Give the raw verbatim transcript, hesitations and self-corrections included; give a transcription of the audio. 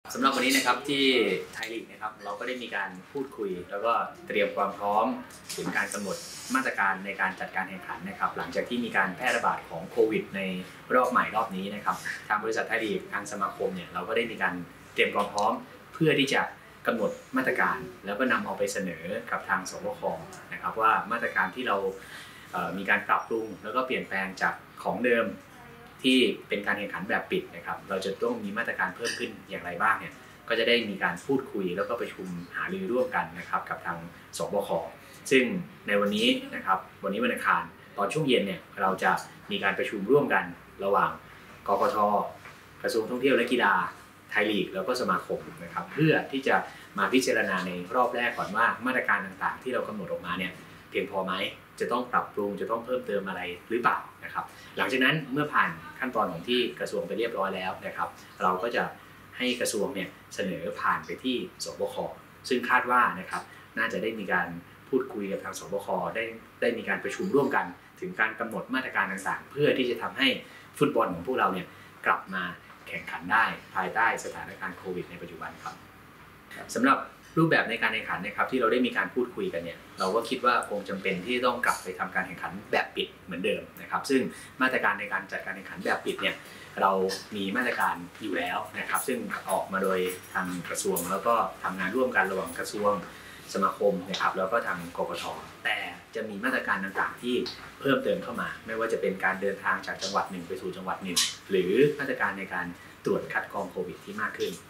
สำหรับวันนี้นะครับที่ไทยลีกนะครับเราก็ได้มีการพูดคุยแล้วก็เตรียมความพร้อมถึงการกำหนดมาตรการในการจัดการแข่งขันนะครับหลังจากที่มีการแพร่ระบาดของโควิดในรอบใหม่รอบนี้นะครับทางบริษัทไทยลีกทางสมาคมเนี่ยเราก็ได้มีการเตรียมความพร้อมเพื่อที่จะกำหนดมาตรการแล้วก็นำเอาไปเสนอกับทางสบคนะครับว่ามาตรการที่เรามีการปรับปรุงแล้วก็เปลี่ยนแปลงจากของเดิมที่เป็นการแข่งขันแบบปิดนะครับเราจะต้องมีมาตรการเพิ่มขึ้นอย่างไรบ้างเนี่ยก็จะได้มีการพูดคุยแล้วก็ประชุมหารือร่วมกันนะครับกับทางสบคซึ่งในวันนี้นะครับวันนี้วันอังคารตอนช่วงเย็นเนี่ยเราจะมีการประชุมร่วมกันระหว่างกกท.กระทรวงท่องเที่ยวและกีฬาไทยลีกแล้วก็สมาคมนะครับเพื่อที่จะมาพิจารณาในรอบแรกก่อนว่ามาตรการต่างๆที่เรากำหนดออกมาเนี่ยเพียงพอไหมจะต้องปรับปรุงจะต้องเพิ่มเติมอะไรหรือเปล่านะครับหลังจากนั้นเมื่อผ่านขั้นตอนของที่กระทรวงไปเรียบร้อยแล้วนะครับเราก็จะให้กระทรวงเนี่ยเสนอผ่านไปที่สบคซึ่งคาดว่านะครับน่าจะได้มีการพูดคุยกับทางสบคได้ได้มีการประชุมร่วมกันถึงการกำหนดมาตรการต่างๆเพื่อที่จะทำให้ฟุตบอลของพวกเราเนี่ยกลับมาแข่งขันได้ภายใต้สถานการณ์โควิดในปัจจุบันครับสำหรับรูปแบบในการแข่งขันนะครับที่เราได้มีการพูดคุยกันเนี่ยเราก็คิดว่าคงจำเป็นที่ต้องกลับไปทำการแข่งขันแบบปิดเหมือนเดิมนะครับซึ่งมาตรการในการจัดการแข่งขันแบบปิดเนี่ยเรามีมาตรการอยู่แล้วนะครับซึ่งออกมาโดยทางกระทรวงแล้วก็ทำงานร่วมกันระหว่างกระทรวงสมาคมนะครับแล้วก็ทางกกท.แต่จะมีมาตรการต่างๆที่เพิ่มเติมเข้ามาไม่ว่าจะเป็นการเดินทางจากจังหวัดหนึ่งไปสู่จังหวัดหนึ่งหรือมาตรการในการตรวจคัดกรองโควิดที่มากขึ้น